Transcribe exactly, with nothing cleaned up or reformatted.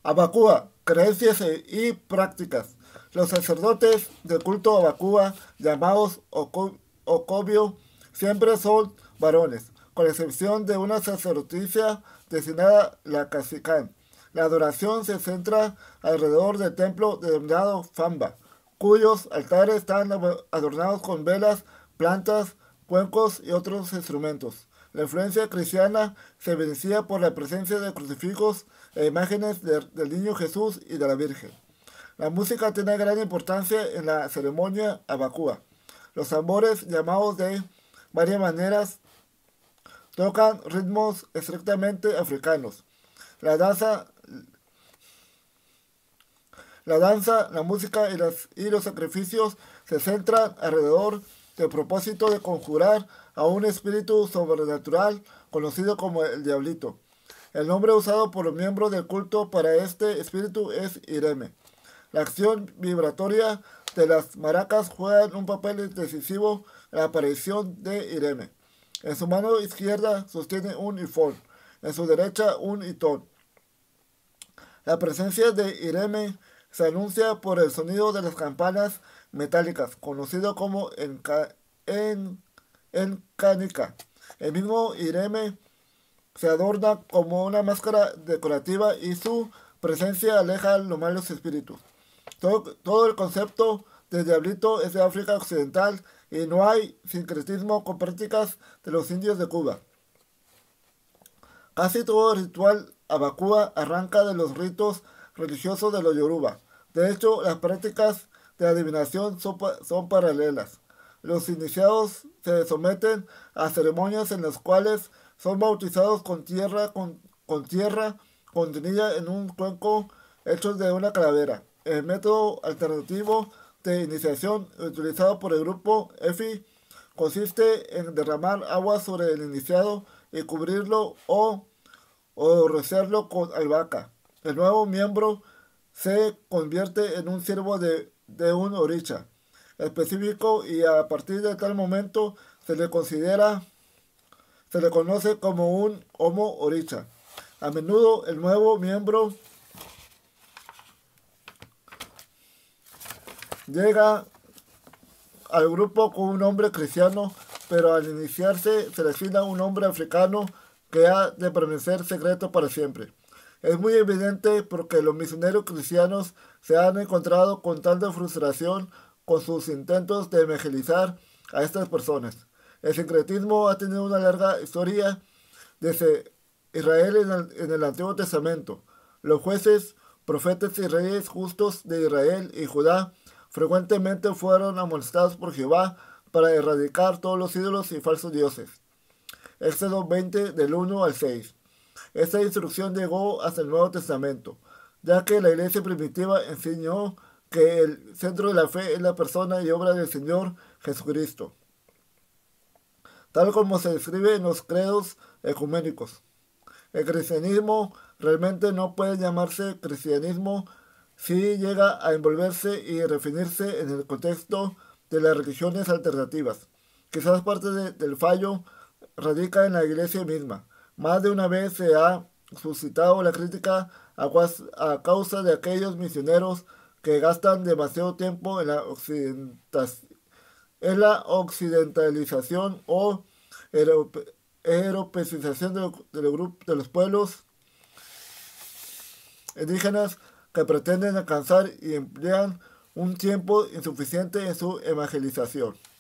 Abacúa, creencias e- y prácticas. Los sacerdotes del culto Abacúa, llamados Oco- Ocobio, siempre son varones, con excepción de una sacerdotisa destinada la Cacicán. La adoración se centra alrededor del templo denominado Famba, cuyos altares están adornados con velas, plantas, cuencos y otros instrumentos. La influencia cristiana se evidencia por la presencia de crucifijos e imágenes de- del niño Jesús y de la Virgen. La música tiene gran importancia en la ceremonia abacúa. Los tambores, llamados de varias maneras, tocan ritmos estrictamente africanos. La danza, la danza, la música y, las- y los sacrificios se centran alrededor del propósito de conjurar a un espíritu sobrenatural conocido como el Diablito. El nombre usado por los miembros del culto para este espíritu es Ireme. La acción vibratoria de las maracas juega un papel decisivo en la aparición de Ireme. En su mano izquierda sostiene un ifón, en su derecha un itón. La presencia de Ireme se anuncia por el sonido de las campanas metálicas, conocido como enca- en, encanica. El mismo Ireme se adorna como una máscara decorativa y su presencia aleja los malos espíritus. Todo, todo el concepto de diablito es de África Occidental y no hay sincretismo con prácticas de los indios de Cuba. Casi todo ritual abacúa arranca de los ritos religiosos de los Yoruba. De hecho, las prácticas de adivinación son, pa- son paralelas. Los iniciados se someten a ceremonias en las cuales son bautizados con tierra, con, con tierra contenida en un cuenco hecho de una calavera. El método alternativo de iniciación utilizado por el grupo EFI consiste en derramar agua sobre el iniciado y cubrirlo o, o rociarlo con albahaca. El nuevo miembro se convierte en un siervo de, de un oricha específico y a partir de tal momento se le considera, se le conoce como un homo oricha. A menudo el nuevo miembro llega al grupo con un nombre cristiano, pero al iniciarse se le asigna un nombre africano que ha de permanecer secreto para siempre. Es muy evidente porque los misioneros cristianos se han encontrado con tanta frustración con sus intentos de evangelizar a estas personas. El sincretismo ha tenido una larga historia desde Israel en el, en el Antiguo Testamento. Los jueces, profetas y reyes justos de Israel y Judá frecuentemente fueron amonestados por Jehová para erradicar todos los ídolos y falsos dioses. Éxodo veinte del uno al seis. Esta instrucción llegó hasta el Nuevo Testamento, ya que la iglesia primitiva enseñó que el centro de la fe es la persona y obra del Señor Jesucristo, tal como se describe en los credos ecuménicos. El cristianismo realmente no puede llamarse cristianismo si llega a envolverse y refinirse en el contexto de las religiones alternativas. Quizás parte de- del fallo radica en la iglesia misma. Más de una vez se ha suscitado la crítica a, cuas- a causa de aquellos misioneros que gastan demasiado tiempo en la, occidentas- en la occidentalización o europe- europeización de, lo- de los grup- de los pueblos indígenas que pretenden alcanzar y emplean un tiempo insuficiente en su evangelización.